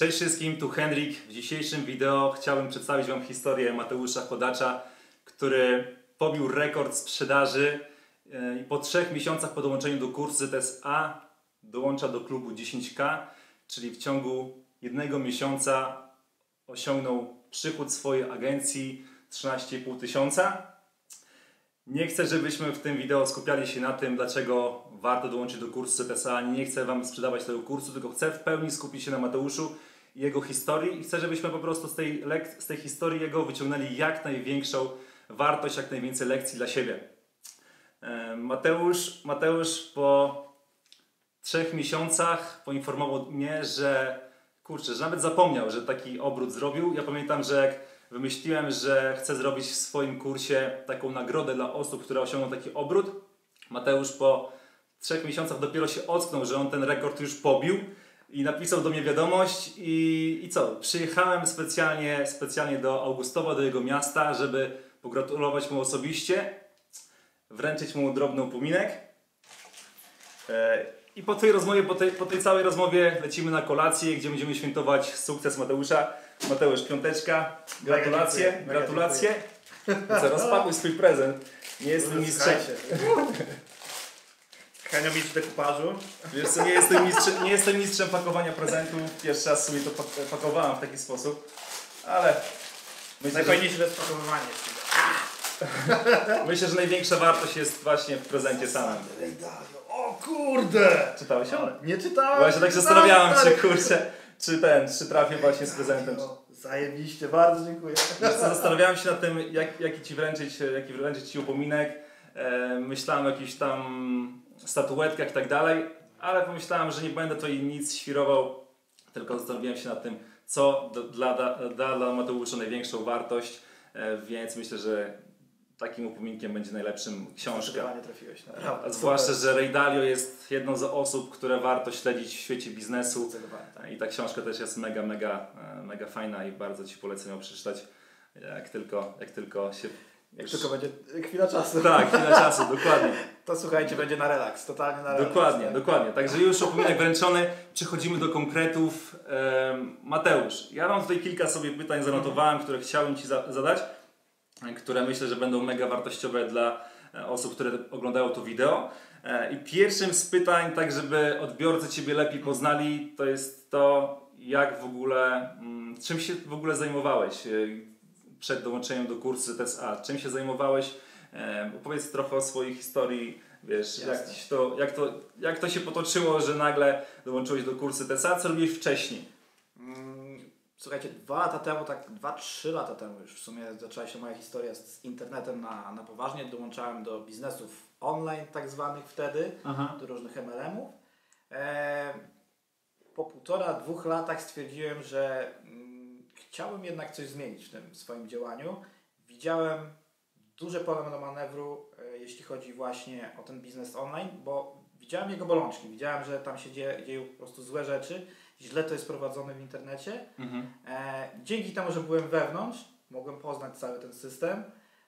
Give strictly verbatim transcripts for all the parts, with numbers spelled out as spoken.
Cześć wszystkim, tu Henryk. W dzisiejszym wideo chciałbym przedstawić Wam historię Mateusza Chodacza, który pobił rekord sprzedaży i po trzech miesiącach po dołączeniu do kursu Z T S A dołącza do klubu dziesięć K, czyli w ciągu jednego miesiąca osiągnął przychód swojej agencji trzynaście i pół tysiąca. Nie chcę, żebyśmy w tym wideo skupiali się na tym, dlaczego warto dołączyć do kursu Z T S A. Nie chcę Wam sprzedawać tego kursu, tylko chcę w pełni skupić się na Mateuszu i jego historii i chcę, żebyśmy po prostu z tej, lek- z tej historii jego wyciągnęli jak największą wartość, jak najwięcej lekcji dla siebie. Mateusz, Mateusz po trzech miesiącach poinformował mnie, że kurczę, że nawet zapomniał, że taki obrót zrobił. Ja pamiętam, że jak wymyśliłem, że chcę zrobić w swoim kursie taką nagrodę dla osób, które osiągną taki obrót, Mateusz po trzech miesiącach dopiero się ocknął, że on ten rekord już pobił i napisał do mnie wiadomość i, i co? Przyjechałem specjalnie, specjalnie do Augustowa, do jego miasta, żeby pogratulować mu osobiście, wręczyć mu drobny upominek. E, I po tej rozmowie, po tej, po tej całej rozmowie lecimy na kolację, gdzie będziemy świętować sukces Mateusza. Mateusz, piąteczka, gratulacje, Mega dziękuję, gratulacje. Mega co, rozpakuj swój prezent. Nie jestem mistrzem. Henio mistrz dekupażu. Wiesz co, nie jestem mistrzem, nie jestem mistrzem pakowania prezentów. Pierwszy raz sobie to pakowałem w taki sposób, ale myślę, najfajniejsze że... jest pakowywanie. Myślę, że największa wartość jest właśnie w prezencie samym. O kurde! Czytałeś ją? Nie czytałem. Właśnie tak się zastanawiałem, czy kurczę, czy ten, czy trafię właśnie z prezentem. Zajebiście, bardzo dziękuję. Wiesz co, zastanawiałem się nad tym, jak, jaki ci wręczyć, jaki wręczyć ci upominek. E, myślałem o jakichś tam statuetkach i tak dalej, ale pomyślałem, że nie będę tutaj nic świrował, tylko zastanowiłem się nad tym, co do, dla, da, dla Mateusza największą wartość, e, więc myślę, że takim upominkiem będzie najlepszym książka. Zdecydowanie trafiłeś, naprawdę. A zwłaszcza, że Ray Dalio jest jedną z osób, które warto śledzić w świecie biznesu. Tak. I ta książka też jest mega, mega, mega fajna i bardzo Ci polecam ją przeczytać, jak tylko, jak tylko się... Jak tylko będzie chwila czasu. Tak, chwila czasu, dokładnie. To słuchajcie, będzie na relaks, totalnie na relaks. Dokładnie, tak? dokładnie. Także już upominek wręczony, przechodzimy do konkretów. Ehm, Mateusz, ja mam tutaj kilka sobie pytań zanotowałem, które chciałem Ci za zadać, które myślę, że będą mega wartościowe dla osób, które oglądają to wideo. I pierwszym z pytań, tak żeby odbiorcy Ciebie lepiej poznali, to jest to, jak w ogóle, czym się w ogóle zajmowałeś przed dołączeniem do kursu Z T S A? Czym się zajmowałeś? Opowiedz trochę o swojej historii, wiesz, jak to, jak, to, jak to się potoczyło, że nagle dołączyłeś do kursu Z T S A, co robiłeś wcześniej? Słuchajcie, dwa lata temu, tak dwa, trzy lata temu już w sumie zaczęła się moja historia z, z internetem na, na poważnie. Dołączałem do biznesów online tak zwanych wtedy, Aha. do różnych M L M-ów. E, po półtora, dwóch latach stwierdziłem, że mm, chciałbym jednak coś zmienić w tym swoim działaniu. Widziałem duże pole do manewru, e, jeśli chodzi właśnie o ten biznes online, bo widziałem jego bolączki. Widziałem, że tam się dzieje, dzieją po prostu złe rzeczy. Źle to jest prowadzone w internecie. Mhm. E, dzięki temu, że byłem wewnątrz, mogłem poznać cały ten system.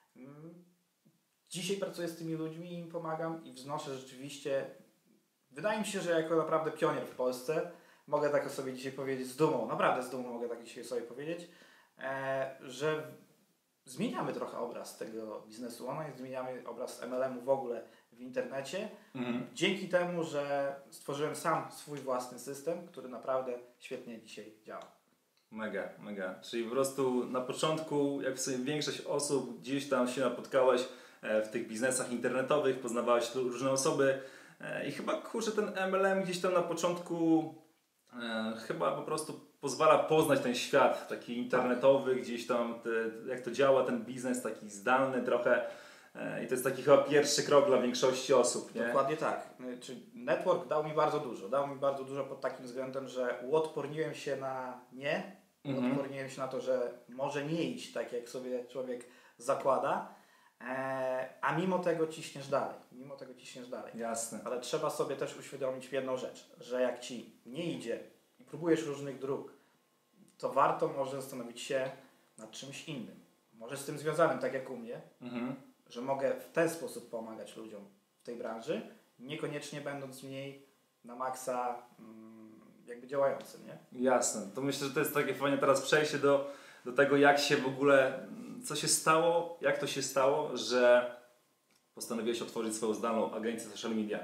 Dzisiaj pracuję z tymi ludźmi i im pomagam i wznoszę rzeczywiście. Wydaje mi się, że jako naprawdę pionier w Polsce, mogę tak o sobie dzisiaj powiedzieć z dumą, naprawdę z dumą mogę tak dzisiaj sobie powiedzieć, e, że zmieniamy trochę obraz tego biznesu online, zmieniamy obraz M L M-u w ogóle w internecie. Mhm. Dzięki temu, że stworzyłem sam swój własny system, który naprawdę świetnie dzisiaj działa. Mega, mega. Czyli po prostu na początku, jak w sumie większość osób, gdzieś tam się napotkałeś w tych biznesach internetowych, poznawałeś różne osoby i chyba kurczę ten M L M gdzieś tam na początku e, chyba po prostu pozwala poznać ten świat taki internetowy, gdzieś tam te, jak to działa ten biznes taki zdalny trochę. I to jest taki chyba pierwszy krok dla większości osób, nie? Dokładnie tak. Czyli network dał mi bardzo dużo. Dał mi bardzo dużo pod takim względem, że uodporniłem się na nie. Mhm. Uodporniłem się na to, że może nie iść tak, jak sobie człowiek zakłada. E, a mimo tego ciśniesz dalej. Mimo tego ciśniesz dalej. Jasne. Ale trzeba sobie też uświadomić jedną rzecz, że jak Ci nie idzie i próbujesz różnych dróg, to warto może zastanowić się nad czymś innym. Może z tym związanym, tak jak u mnie. Mhm. Że mogę w ten sposób pomagać ludziom w tej branży, niekoniecznie będąc w niej na maksa mm, jakby działającym, nie? Jasne. To myślę, że to jest takie fajnie teraz przejście do, do tego, jak się w ogóle, co się stało, jak to się stało, że postanowiłeś otworzyć swoją zdalną agencję social media.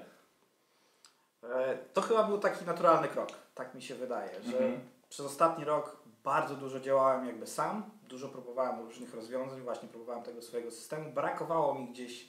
E, to chyba był taki naturalny krok, tak mi się wydaje, że mhm. przez ostatni rok bardzo dużo działałem jakby sam, dużo próbowałem różnych rozwiązań, właśnie próbowałem tego swojego systemu, brakowało mi gdzieś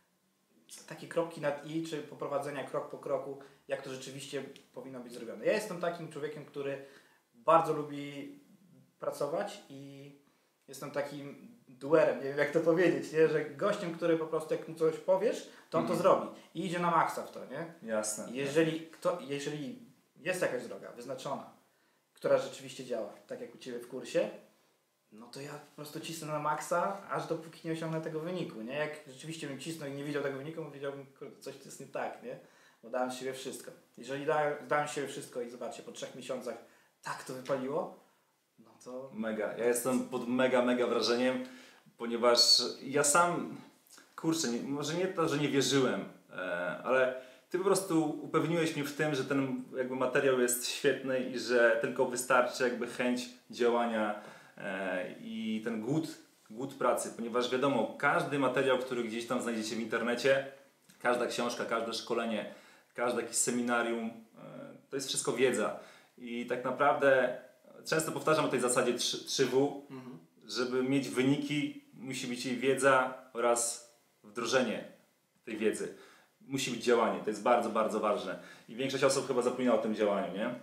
takie kropki nad i, czy poprowadzenia krok po kroku, jak to rzeczywiście powinno być zrobione. Ja jestem takim człowiekiem, który bardzo lubi pracować i jestem takim duerem, nie wiem jak to powiedzieć, nie? Że gościem, który po prostu jak mu coś powiesz, to on mm. to zrobi i idzie na maksa w to, nie? Jasne. Jeżeli, kto, jeżeli jest jakaś droga wyznaczona, która rzeczywiście działa, tak jak u Ciebie w kursie, no to ja po prostu cisnę na maksa, aż dopóki nie osiągnę tego wyniku, nie? Jak rzeczywiście bym cisnął i nie widział tego wyniku, to wiedziałbym, kurde, coś jest nie tak, nie? Bo dałem z siebie wszystko. Jeżeli dałem, dałem z siebie wszystko i zobaczcie, po trzech miesiącach tak to wypaliło, no to... Mega. Ja jestem pod mega, mega wrażeniem, ponieważ ja sam, kurczę, nie, może nie to, że nie wierzyłem, e, ale Ty po prostu upewniłeś mnie w tym, że ten jakby materiał jest świetny i że tylko wystarczy jakby chęć działania e, i ten głód, głód pracy, ponieważ wiadomo, każdy materiał, który gdzieś tam znajdziecie w internecie, każda książka, każde szkolenie, każde jakieś seminarium, e, to jest wszystko wiedza. I tak naprawdę często powtarzam o tej zasadzie trzy W, mhm. żeby mieć wyniki, musi być jej wiedza oraz wdrożenie tej wiedzy. Musi być działanie, to jest bardzo, bardzo ważne. I większość osób chyba zapomina o tym działaniu, nie?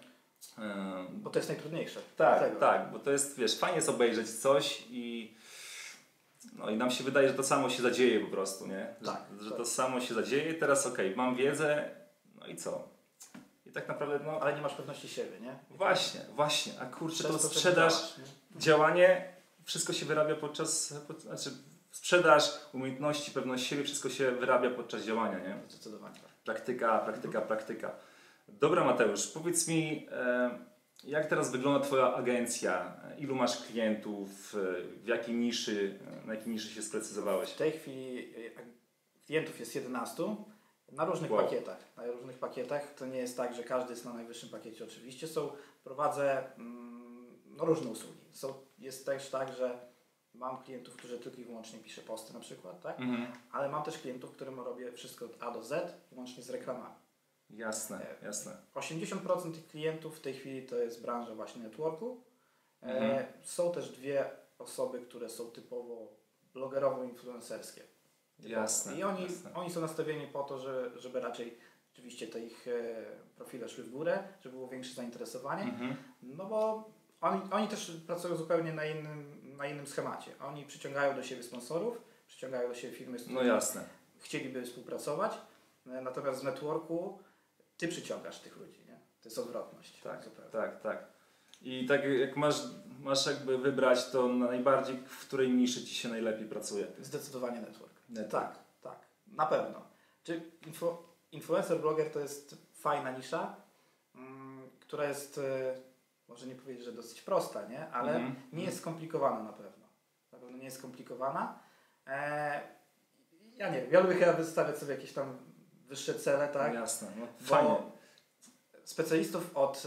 Bo to jest najtrudniejsze. Tak, tego. tak, bo to jest, wiesz, fajnie jest obejrzeć coś i no i nam się wydaje, że to samo się zadzieje po prostu, nie? Że, tak, że tak. to samo się zadzieje, teraz okej, okay, mam wiedzę, no i co? I tak naprawdę, no... Ale nie masz pewności siebie, nie? Właśnie, właśnie, a kurczę, to sprzedaż, działanie, wszystko się wyrabia podczas, pod, znaczy sprzedaż, umiejętności, pewność siebie, wszystko się wyrabia podczas działania, nie? Zdecydowanie. Praktyka, praktyka, praktyka. Dobra Mateusz, powiedz mi, e, jak teraz wygląda Twoja agencja? Ilu masz klientów? W jakiej niszy, na jakiej niszy się sprecyzowałeś? W tej chwili klientów jest jedenastu na różnych wow. pakietach. Na różnych pakietach. To nie jest tak, że każdy jest na najwyższym pakiecie. Oczywiście są, prowadzę mm, no, różne usługi. Są, jest też tak, że mam klientów, którzy tylko i wyłącznie piszę posty na przykład, tak? Mhm. Ale mam też klientów, którym robię wszystko od A do Z, łącznie z reklamami. Jasne, jasne. osiemdziesiąt procent tych klientów w tej chwili to jest branża właśnie networku. Mhm. E, są też dwie osoby, które są typowo blogerowo-influencerskie. Jasne. I oni, jasne. oni są nastawieni po to, żeby, żeby raczej oczywiście te ich e, profile szły w górę, żeby było większe zainteresowanie. Mhm. No bo oni, oni też pracują zupełnie na innym, na innym schemacie. Oni przyciągają do siebie sponsorów, przyciągają do siebie firmy, z którymi no jasne. chcieliby współpracować. Natomiast w networku Ty przyciągasz tych ludzi, nie? To jest odwrotność. Tak, zupełnie. tak, tak. I tak jak masz, masz jakby wybrać, to najbardziej w której niszy Ci się najlepiej pracuje? Zdecydowanie network. network. Tak, tak. Na pewno. Czy info, influencer, bloger to jest fajna nisza, mm, która jest, y, może nie powiedzieć, że dosyć prosta, nie? Ale mm-hmm. nie jest skomplikowana na pewno. Na pewno nie jest skomplikowana. E, ja nie wiem, ja lubię chyba wystawiać sobie jakieś tam wyższe cele, tak? No jasne, no fajnie. Specjalistów od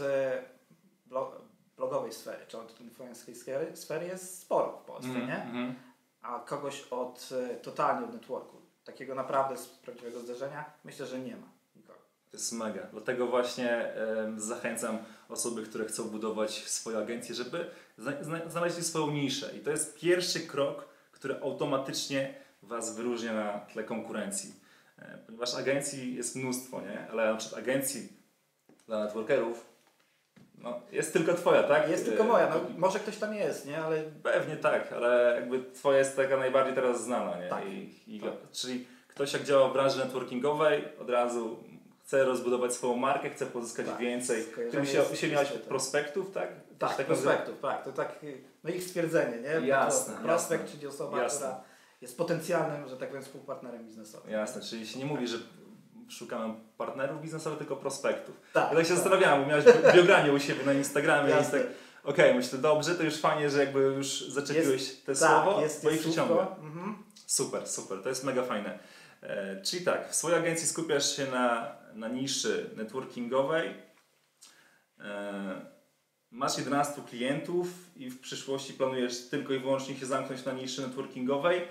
blog, blogowej sfery, czy od influencerskiej sfery, sfery jest sporo w Polsce, mm, nie? Mm. A kogoś od totalnie od networku, takiego naprawdę z prawdziwego zdarzenia, myślę, że nie ma nikogo. To jest mega. Dlatego właśnie e, zachęcam osoby, które chcą budować swoją agencję, żeby zna- znaleźli swoją niszę. I to jest pierwszy krok, który automatycznie Was wyróżnia na tle konkurencji. E, ponieważ agencji jest mnóstwo, nie? Ale na przykład agencji dla networkerów no, jest tylko Twoja, tak? Jest tylko moja. No, może ktoś tam jest, nie? Ale... Pewnie tak, ale jakby Twoja jest taka najbardziej teraz znana, nie? Tak. I, i tak. Czyli ktoś jak działa w branży networkingowej, od razu chce rozbudować swoją markę, chce pozyskać tak. więcej. Ty się, się miałeś prospektów, tak? Tak, tak prospektów, tak. To tak, no ich stwierdzenie, nie? Jasne. Prospekt, jasne. czyli osoba, jasne. która jest potencjalnym, że tak powiem, współpartnerem biznesowym. Jasne, czyli się nie mówi, że szukamy partnerów biznesowych, tylko prospektów. Tak, ja tak się tak. zastanawiałem, bo miałeś biografię u siebie na Instagramie i tak, okej, okay, myślę, dobrze, to już fajnie, że jakby już zaczepiłeś jest, te tak, słowo, jest, bo jest ich przyciąga. Mhm. Super, super, to jest mega fajne. E, czyli tak, w swojej agencji skupiasz się na, na niszy networkingowej. Masz jedenastu klientów i w przyszłości planujesz tylko i wyłącznie się zamknąć na niszy networkingowej,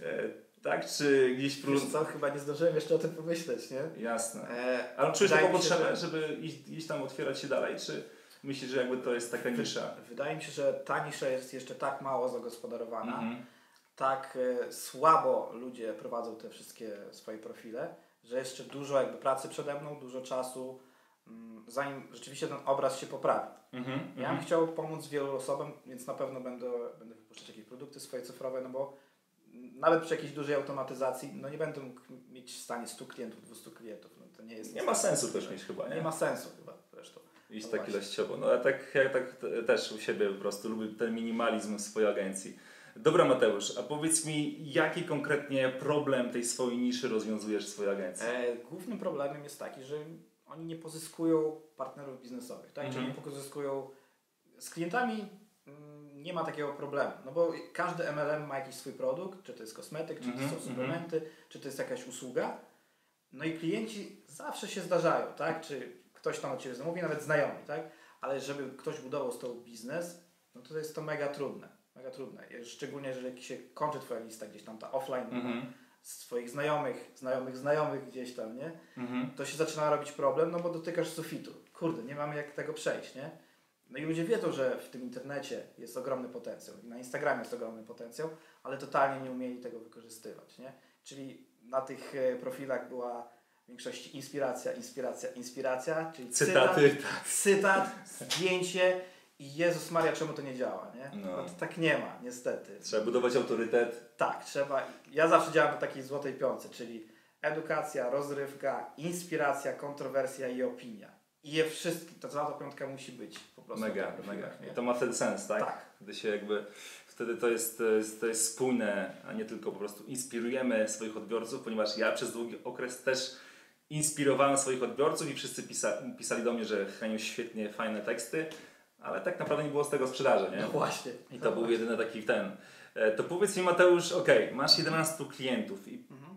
tak? Czy gdzieś... Wiesz co, chyba nie zdążyłem jeszcze o tym pomyśleć, nie? Jasne. E, Ale czujesz taką potrzebę, że... żeby iść, iść tam otwierać się dalej, czy myślisz, że jakby to jest taka nisza? Wydaje mi się, że ta nisza jest jeszcze tak mało zagospodarowana, mhm. tak e, słabo ludzie prowadzą te wszystkie swoje profile, że jeszcze dużo jakby pracy przede mną, dużo czasu, m, zanim rzeczywiście ten obraz się poprawi. Mhm, ja bym chciał pomóc wielu osobom, więc na pewno będę, będę wypuszczać jakieś produkty swoje cyfrowe, no bo nawet przy jakiejś dużej automatyzacji, no nie będę mógł mieć w stanie stu klientów, dwustu klientów. No to nie jest... Nie ma sensu też mieć chyba, nie? Nie ma sensu chyba zresztą. Iść no tak właśnie. ilościowo. No ja tak, ja tak też u siebie po prostu lubię ten minimalizm w swojej agencji. Dobra Mateusz, a powiedz mi, jaki konkretnie problem tej swojej niszy rozwiązujesz w swojej agencji? E, głównym problemem jest taki, że oni nie pozyskują partnerów biznesowych, tak? Mhm. Czyli nie pozyskują z klientami. Nie ma takiego problemu, no bo każdy M L M ma jakiś swój produkt, czy to jest kosmetyk, czy to mm-hmm, są suplementy, mm-hmm. czy to jest jakaś usługa. No i klienci zawsze się zdarzają, tak? Czy ktoś tam od Ciebie zamówi, nawet znajomi, tak? Ale żeby ktoś budował z tobą biznes, no to jest to mega trudne, mega trudne. Szczególnie, jeżeli się kończy Twoja lista gdzieś tam, ta offline, mm-hmm. z Twoich znajomych, znajomych, znajomych gdzieś tam, nie? Mm-hmm. To się zaczyna robić problem, no bo dotykasz sufitu. Kurde, nie mamy jak tego przejść, nie? No i ludzie wiedzą, że w tym internecie jest ogromny potencjał i na Instagramie jest ogromny potencjał, ale totalnie nie umieli tego wykorzystywać, nie? Czyli na tych profilach była w większości inspiracja, inspiracja, inspiracja, czyli cytaty, cytat, cytat, zdjęcie i Jezus Maria, czemu to nie działa, nie? No. No to tak nie ma, niestety. Trzeba budować autorytet. Tak, trzeba. Ja zawsze działam na takiej złotej piątce, czyli edukacja, rozrywka, inspiracja, kontrowersja i opinia. I je wszystkie, ta złota piątka musi być po prostu. Mega, mega. I to ma wtedy sens, tak? Tak. Wtedy się jakby, wtedy to jest, to jest, to jest spójne, a nie tylko po prostu inspirujemy swoich odbiorców, ponieważ ja przez długi okres też inspirowałem swoich odbiorców i wszyscy pisa, pisali do mnie, że chronią świetnie fajne teksty, ale tak naprawdę nie było z tego sprzedaży, nie? No właśnie. I to no był właśnie. jedyny taki ten. To powiedz mi Mateusz, ok, masz jedenastu klientów i mhm.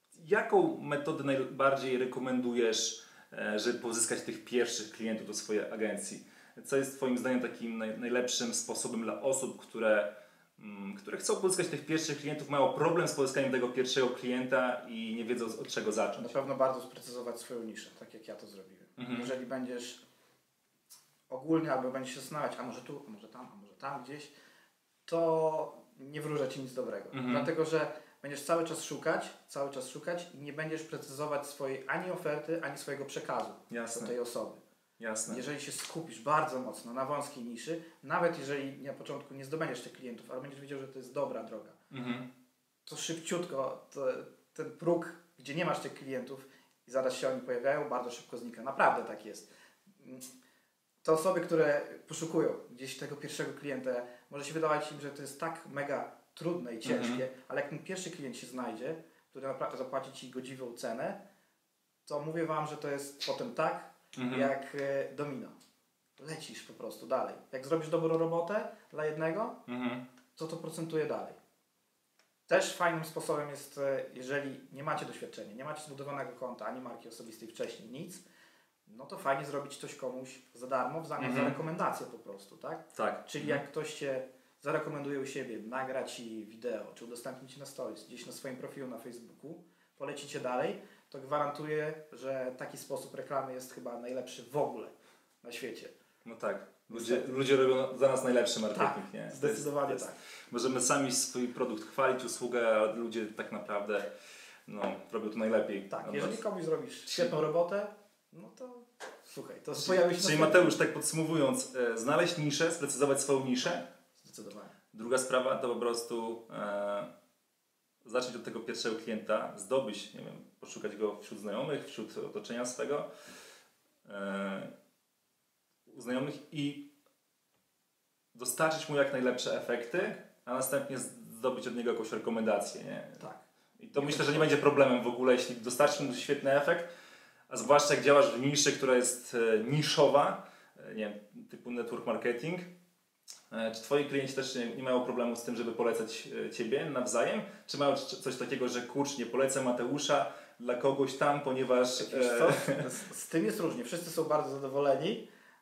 jaką metodę najbardziej rekomendujesz, żeby pozyskać tych pierwszych klientów do swojej agencji? Co jest Twoim zdaniem takim naj, najlepszym sposobem dla osób, które, mm, które chcą pozyskać tych pierwszych klientów, mają problem z pozyskaniem tego pierwszego klienta i nie wiedzą od czego zacząć? Na pewno bardzo sprecyzować swoją niszę, tak jak ja to zrobiłem. Mhm. Jeżeli będziesz ogólnie albo będziesz się zastanawiać, a może tu, a może tam, a może tam gdzieś, to nie wróży Ci nic dobrego. Mhm. Dlatego, że będziesz cały czas szukać, cały czas szukać i nie będziesz precyzować swojej ani oferty, ani swojego przekazu Jasne. do tej osoby. Jasne. Jeżeli się skupisz bardzo mocno na wąskiej niszy, nawet jeżeli na początku nie zdobędziesz tych klientów, ale będziesz wiedział, że to jest dobra droga, mhm. to szybciutko to, ten próg, gdzie nie masz tych klientów i zaraz się oni pojawiają, bardzo szybko znika. Naprawdę tak jest. Te osoby, które poszukują gdzieś tego pierwszego klienta, może się wydawać im, że to jest tak mega trudne i ciężkie, mhm. ale jak ten pierwszy klient się znajdzie, który naprawdę zapłaci Ci godziwą cenę, to mówię Wam, że to jest potem tak, mhm. jak e, domino. Lecisz po prostu dalej. Jak zrobisz dobrą robotę dla jednego, mhm. to to procentuje dalej. Też fajnym sposobem jest, jeżeli nie macie doświadczenia, nie macie zbudowanego konta, ani marki osobistej wcześniej, nic, no to fajnie zrobić coś komuś za darmo, w zamian mhm. za rekomendację po prostu, tak? Tak. Czyli mhm. jak ktoś Cię zarekomenduje u siebie, nagra Ci wideo, czy udostępni Ci na stories, gdzieś na swoim profilu na Facebooku, poleci Cię dalej, to gwarantuję, że taki sposób reklamy jest chyba najlepszy w ogóle na świecie. No tak. Ludzie, ludzie robią za nas najlepszy marketing, tak, nie? Zdecydowanie jest, tak. Możemy sami swój produkt chwalić, usługę, a ludzie tak naprawdę no, robią to najlepiej. Tak, no, jeżeli komuś zrobisz świetną robotę, no to słuchaj, to czyli, pojawi się... Czyli Mateusz, tak podsumowując, e, znaleźć niszę, sprecyzować swoją niszę. Zdecydowanie. Druga sprawa to po prostu e, zacząć od tego pierwszego klienta, zdobyć, nie wiem, poszukać go wśród znajomych, wśród otoczenia swego, e, u znajomych i dostarczyć mu jak najlepsze efekty, a następnie zdobyć od niego jakąś rekomendację, nie? Tak. I to myślę, że nie będzie problemem w ogóle, jeśli dostarczysz mu świetny efekt, a zwłaszcza jak działasz w niszy, która jest e, niszowa, e, nie wiem, typu network marketing. E, czy Twoi klienci też nie, nie mają problemu z tym, żeby polecać e, Ciebie nawzajem? Czy mają c- coś takiego, że kurcz, nie polecę Mateusza dla kogoś tam, ponieważ... E... Co? Z, z tym jest różnie. Wszyscy są bardzo zadowoleni,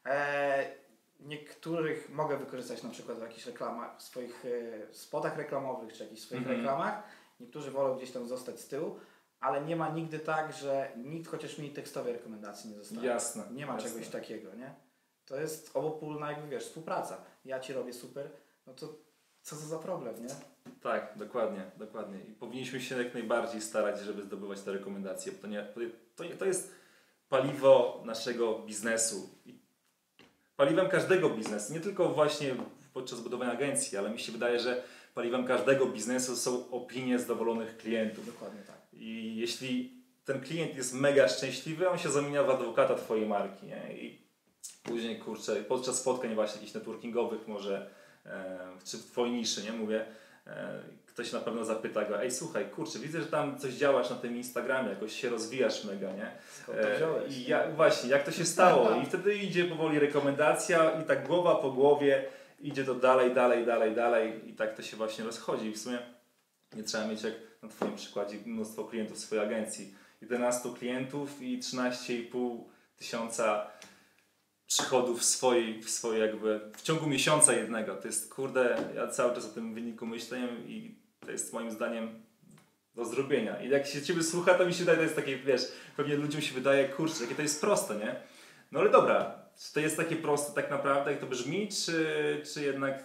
E, niektórych mogę wykorzystać na przykład w jakichś reklamach, w swoich e, spotach reklamowych czy jakichś swoich mm-hmm. reklamach. Niektórzy wolą gdzieś tam zostać z tyłu, ale nie ma nigdy tak, że nikt chociaż mi tekstowej rekomendacji nie zostawi. Jasne. Nie ma jasne. czegoś takiego, nie? To jest obopólna, jakby wiesz, współpraca. Ja Ci robię super, no to co za problem, nie? Tak, dokładnie, dokładnie. I powinniśmy się jak najbardziej starać, żeby zdobywać te rekomendacje, bo to, nie, to, to jest paliwo naszego biznesu. I paliwem każdego biznesu, nie tylko właśnie podczas budowania agencji, ale mi się wydaje, że paliwem każdego biznesu są opinie zadowolonych klientów. Dokładnie tak. I jeśli ten klient jest mega szczęśliwy, on się zamienia w adwokata Twojej marki, nie? I później, kurczę, podczas spotkań właśnie jakichś networkingowych może, e, czy w Twojej niszy, nie? Mówię, e, ktoś na pewno zapyta go, ej słuchaj, kurczę, widzę, że tam coś działasz na tym Instagramie, jakoś się rozwijasz mega, nie? Skąd to wziąłeś? E, I ja, właśnie, jak to się stało? I wtedy idzie powoli rekomendacja i tak głowa po głowie idzie to dalej, dalej, dalej, dalej i tak to się właśnie rozchodzi. I w sumie nie trzeba mieć, jak na Twoim przykładzie, mnóstwo klientów w swojej agencji. jedenastu klientów i trzynaście i pół tysiąca przychodów w swojej, w swojej jakby, w ciągu miesiąca jednego. To jest, kurde, ja cały czas o tym wyniku myślę i to jest moim zdaniem do zrobienia. I jak się Ciebie słucha, to mi się wydaje, to jest takie, wiesz, pewnie ludziom się wydaje, kurczę, jakie to jest proste, nie? No ale dobra, czy to jest takie proste tak naprawdę, jak to brzmi, czy, czy jednak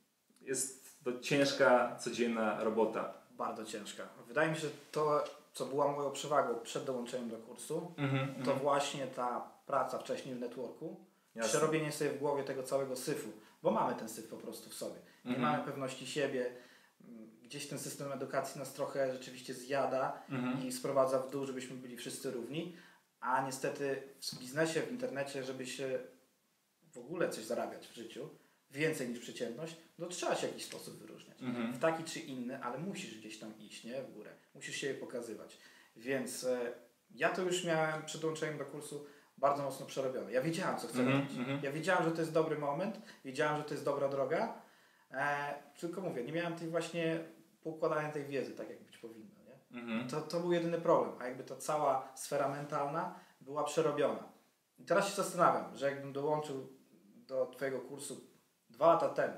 jest to ciężka, codzienna robota? Bardzo ciężka. Wydaje mi się, że to, co była moją przewagą przed dołączeniem do kursu, mm-hmm, to mm. właśnie ta praca wcześniej w networku, Jasne. Przerobienie sobie w głowie tego całego syfu, bo mamy ten syf po prostu w sobie. Nie mm-hmm. mamy pewności siebie, gdzieś ten system edukacji nas trochę rzeczywiście zjada mm-hmm. i sprowadza w dół, żebyśmy byli wszyscy równi, a niestety w biznesie, w internecie, żeby się w ogóle coś zarabiać w życiu, więcej niż przeciętność, no trzeba się w jakiś sposób wyróżniać. Mm-hmm. W taki czy inny, ale musisz gdzieś tam iść, nie? W górę. Musisz się je pokazywać. Więc e, ja to już miałem przed dołączeniem do kursu bardzo mocno przerobione. Ja wiedziałem, co chcę mm-hmm. robić. Mm-hmm. Ja wiedziałem, że to jest dobry moment. Wiedziałem, że to jest dobra droga. E, tylko mówię, nie miałem tej właśnie poukładania tej wiedzy, tak jak być powinno. Nie? Mm-hmm. To, to był jedyny problem. A jakby ta cała sfera mentalna była przerobiona. I teraz się zastanawiam, że jakbym dołączył do Twojego kursu dwa lata temu,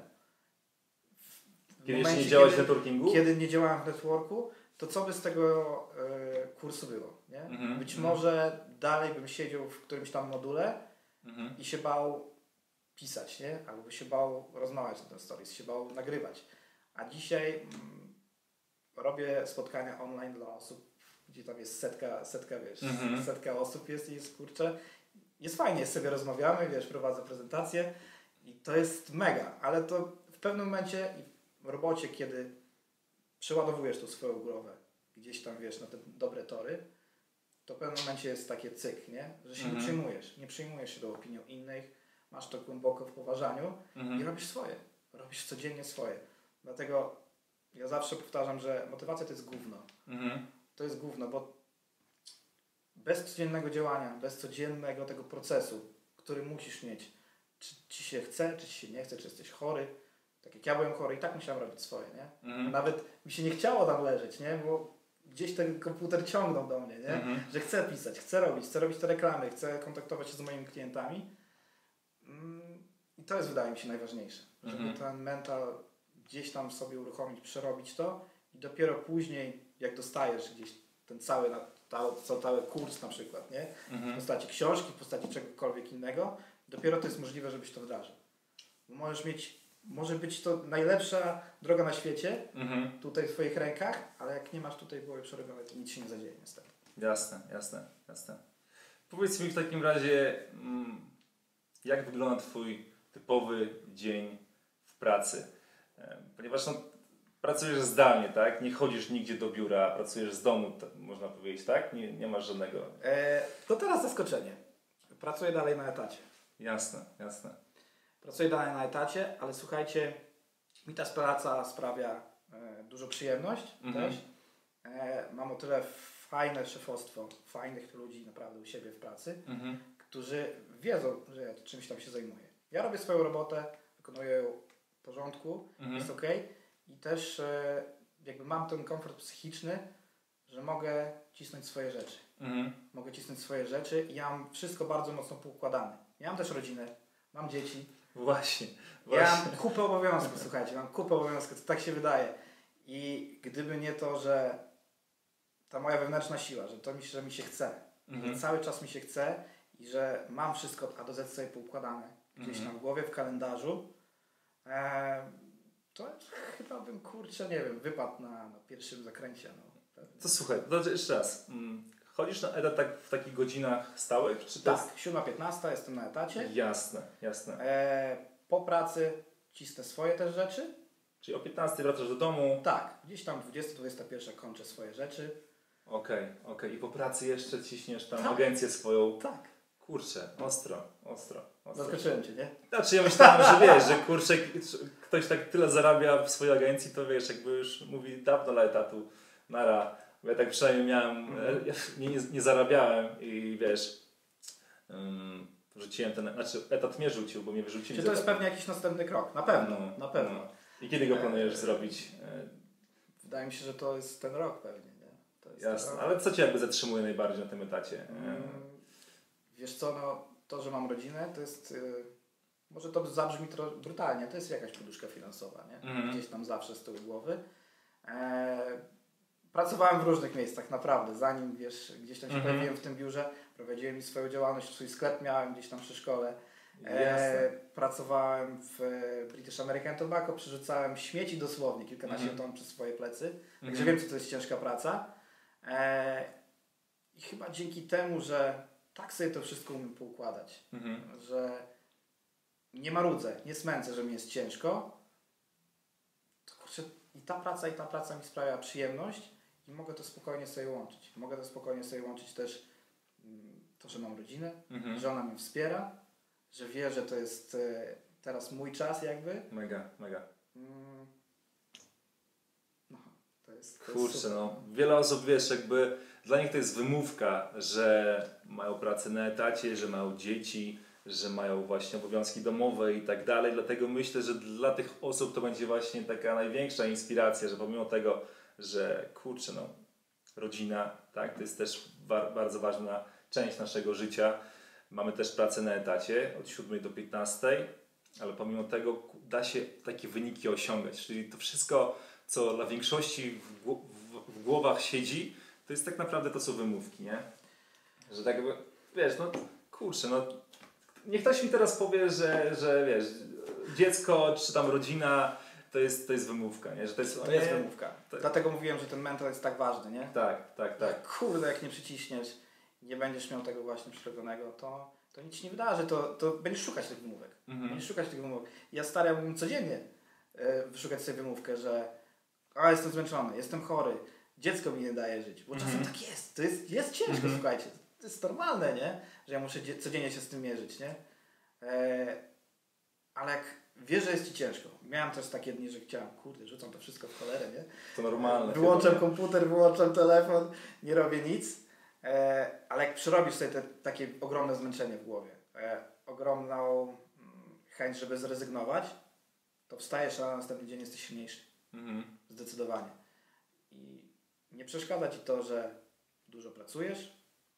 kiedy momencie, jeszcze nie działałeś w networkingu? Kiedy nie działałem w networku, to co by z tego e, kursu było? Nie? Mm-hmm. Być mm-hmm. może dalej bym siedział w którymś tam module mm-hmm. i się bał pisać, nie? Albo by się bał rozmawiać na ten stories, się bał nagrywać. A dzisiaj mm, robię spotkania online dla osób, gdzie tam jest setka, setka wiesz, mm-hmm. setka osób jest i jest, kurczę, jest fajnie, sobie rozmawiamy, wiesz, prowadzę prezentację i to jest mega, ale to w pewnym momencie w robocie, kiedy przeładowujesz tą swoją głowę gdzieś tam, wiesz, na te dobre tory, to w pewnym momencie jest takie cyk, nie? Że się mm-hmm. nie przejmujesz. Nie przejmujesz się do opinią innych, masz to głęboko w poważaniu mm-hmm. i robisz swoje. Robisz codziennie swoje. Dlatego ja zawsze powtarzam, że motywacja to jest gówno. Mm-hmm. To jest gówno, bo bez codziennego działania, bez codziennego tego procesu, który musisz mieć, czy ci się chce, czy ci się nie chce, czy jesteś chory, tak jak ja byłem chory i tak musiałem robić swoje, nie? Mm-hmm. Nawet mi się nie chciało tam leżeć, nie? Bo gdzieś ten komputer ciągnął do mnie, nie? Mm-hmm. Że chcę pisać, chcę robić, chcę robić te reklamy, chcę kontaktować się z moimi klientami. Mm, I to jest, wydaje mi się, najważniejsze. Żeby mm-hmm. ten mental gdzieś tam sobie uruchomić, przerobić to i dopiero później, jak dostajesz gdzieś ten cały, cały, cały kurs na przykład, nie? Mm-hmm. W postaci książki, w postaci czegokolwiek innego, dopiero to jest możliwe, żebyś to wdrażał. Bo możesz mieć Może być to najlepsza droga na świecie, mm-hmm. tutaj w Twoich rękach, ale jak nie masz tutaj głowy przerobionej, to nic się nie zadzieje niestety. Jasne, jasne, jasne. Powiedz mi w takim razie, jak wygląda Twój typowy dzień w pracy? Ponieważ no, pracujesz zdalnie, tak? Nie chodzisz nigdzie do biura, pracujesz z domu, tak, można powiedzieć, tak? Nie, nie masz żadnego... E, to teraz zaskoczenie. Pracuję dalej na etacie. Jasne, jasne. Pracuję dalej na etacie, ale słuchajcie, mi ta praca sprawia e, dużo przyjemność mm-hmm. też. E, mam o tyle fajne szefostwo, fajnych ludzi naprawdę u siebie w pracy, mm-hmm. którzy wiedzą, że ja czymś tam się zajmuję. Ja robię swoją robotę, wykonuję ją w porządku, mm-hmm. jest okej okay. I też e, jakby mam ten komfort psychiczny, że mogę cisnąć swoje rzeczy. Mm-hmm. Mogę cisnąć swoje rzeczy i ja mam wszystko bardzo mocno poukładane. Ja mam też rodzinę. mam dzieci. Właśnie. Ja właśnie. mam kupę obowiązków, słuchajcie, mam kupę obowiązków, to tak się wydaje. I gdyby nie to, że ta moja wewnętrzna siła, że to mi, że mi się chce, mhm. że cały czas mi się chce i że mam wszystko od A do Z sobie poukładane gdzieś mhm. tam w głowie, w kalendarzu, e, to chyba bym, kurczę, nie wiem, wypadł na, na pierwszym zakręcie. No. To słuchaj, to jeszcze raz. Chodzisz na etat tak w takich godzinach stałych? Czy tak, jest... siódma piętnasta jestem na etacie. Jasne, jasne. E, po pracy cisnę swoje też rzeczy. Czyli o piętnastej wracasz do domu? Tak, gdzieś tam dwudziesta dwudziesta pierwsza kończę swoje rzeczy. Okej, okay, okej. Okay. I po pracy jeszcze ciśniesz tam tak. agencję swoją? Tak. Kurczę, ostro, ostro. ostro. Zaskoczyłem Cię, nie? Znaczy ja myślałem, że wiesz, że kurczę, ktoś tak tyle zarabia w swojej agencji, to wiesz, jakby już mówi dawno dla etatu, nara. Bo ja tak przynajmniej miałem, mm. ja nie, nie, nie zarabiałem i wiesz, um, rzuciłem ten, znaczy etat mnie rzucił, bo mnie wyrzucili. Czy to jest pewnie jakiś następny krok? Na pewno, no, na pewno. No. I kiedy go planujesz e, zrobić? Wydaje mi się, że to jest ten rok pewnie, nie? To jest jasne, ale co Cię jakby zatrzymuje najbardziej na tym etacie? Mm, wiesz co, no to, że mam rodzinę, to jest, yy, może to zabrzmi trochę brutalnie, to jest jakaś poduszka finansowa, nie? Mm. Gdzieś tam zawsze z tyłu głowy. E, Pracowałem w różnych miejscach, naprawdę, zanim wiesz, gdzieś tam się mm-hmm. pojawiłem w tym biurze, prowadziłem swoją działalność, swój sklep miałem gdzieś tam przy szkole. E, pracowałem w British American Tobacco, przerzucałem śmieci dosłownie, kilkanaście mm-hmm. ton przez swoje plecy, także mm-hmm. wiem, co to jest ciężka praca. E, I chyba dzięki temu, że tak sobie to wszystko umiem poukładać, mm-hmm. że nie marudzę, nie smęcę, że mi jest ciężko, to kurczę, i ta praca, i ta praca mi sprawia przyjemność i mogę to spokojnie sobie łączyć. Mogę to spokojnie sobie łączyć też to, że mam rodzinę, mm-hmm. że ona mnie wspiera, że wie, że to jest e, teraz mój czas jakby. Mega, mega. Mm. No, to jest, to kurczę, jest no. Wiele osób, wiesz, jakby dla nich to jest wymówka, że mają pracę na etacie, że mają dzieci, że mają właśnie obowiązki domowe i tak dalej. Dlatego myślę, że dla tych osób to będzie właśnie taka największa inspiracja, że pomimo tego, że kurczę, no, rodzina, tak, to jest też wa- bardzo ważna część naszego życia. Mamy też pracę na etacie od siódmej do piętnastej, ale pomimo tego da się takie wyniki osiągać. Czyli to wszystko, co dla większości w, gł- w, w głowach siedzi, to jest tak naprawdę to, co wymówki, nie? Że tak jakby, wiesz, no kurczę, no niech ktoś mi teraz powie, że, że wiesz, dziecko czy tam rodzina to jest, to jest wymówka, nie? Że to jest, to nie, jest wymówka. To... Dlatego mówiłem, że ten mentor jest tak ważny, nie? Tak, tak, tak. Jak, kurde, jak nie przyciśniesz, nie będziesz miał tego właśnie przerobionego, to, to nic się nie wydarzy, to, to będziesz szukać tych wymówek. Mhm. Będziesz szukać tych wymówek. Ja starałem codziennie e, wyszukać sobie wymówkę, że a jestem zmęczony, jestem chory, dziecko mi nie daje żyć, bo czasem mhm. tak jest, to jest, jest ciężko, mhm. słuchajcie, to jest normalne, nie? Że ja muszę dzie- codziennie się z tym mierzyć, nie? E, ale jak wiesz, że jest ci ciężko, miałem też takie dni, że chciałem, kurde, rzucam to wszystko w cholerę, nie? To normalne. Wyłączam komputer, wyłączam telefon, nie robię nic. E, ale jak przerobisz sobie te, takie ogromne zmęczenie w głowie, e, ogromną mm, chęć, żeby zrezygnować, to wstajesz, a na następny dzień jesteś silniejszy. Mhm. Zdecydowanie. I nie przeszkadza ci to, że dużo pracujesz,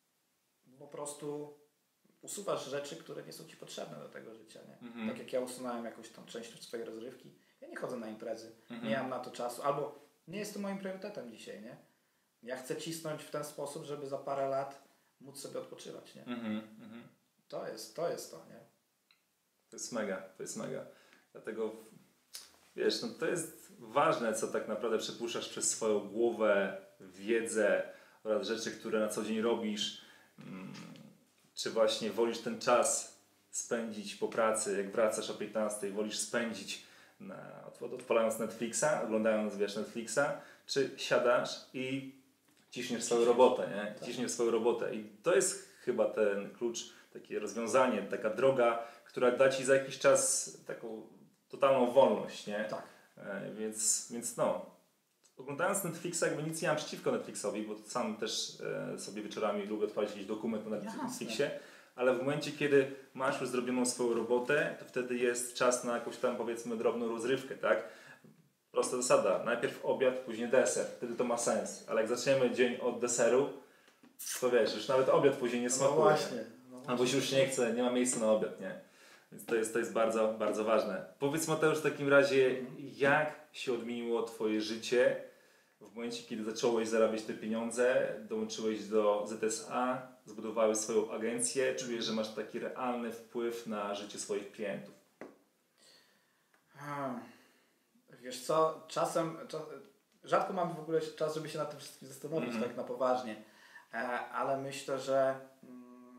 po prostu usuwasz rzeczy, które nie są ci potrzebne do tego życia. Nie? Mhm. Tak jak ja usunąłem jakąś tam część swojej rozrywki. Ja nie chodzę na imprezy, mhm. nie mam na to czasu, albo nie jest to moim priorytetem dzisiaj, nie? Ja chcę cisnąć w ten sposób, żeby za parę lat móc sobie odpoczywać, nie? Mm-hmm, mm-hmm. To jest, to jest to, nie? To jest mega, to jest mega. Dlatego, wiesz, no to jest ważne, co tak naprawdę przepuszczasz przez swoją głowę, wiedzę oraz rzeczy, które na co dzień robisz. Hmm. Czy właśnie wolisz ten czas spędzić po pracy, jak wracasz o piętnastej, wolisz spędzić na, odpalając Netflixa, oglądając, wiesz, Netflixa, czy siadasz i ciśniesz swoją robotę, nie? Tak. Ciśniesz swoją robotę i to jest chyba ten klucz, takie rozwiązanie, taka droga, która da ci za jakiś czas taką totalną wolność, nie? Tak. E, więc, więc no, oglądając Netflixa jakby nic nie mam przeciwko Netflixowi, bo sam też e, sobie wieczorami lubię odpalić jakiś dokument na Netflixie, ale w momencie, kiedy masz już zrobioną swoją robotę, to wtedy jest czas na jakąś tam, powiedzmy, drobną rozrywkę, tak? Prosta zasada. Najpierw obiad, później deser. Wtedy to ma sens. Ale jak zaczniemy dzień od deseru, to wiesz, już nawet obiad później nie smakuje. No właśnie. No Albo się już nie chce, nie ma miejsca na obiad, nie? Więc to jest, to jest bardzo, bardzo ważne. Powiedz Mateusz w takim razie, jak się odmieniło Twoje życie w momencie, kiedy zacząłeś zarabiać te pieniądze, dołączyłeś do Z S A, zbudowałeś swoją agencję, czujesz, że masz taki realny wpływ na życie swoich klientów? Hmm. Wiesz co, czasem, czas, rzadko mam w ogóle czas, żeby się nad tym wszystkim zastanowić mm-hmm. tak na poważnie, e, ale myślę, że mm,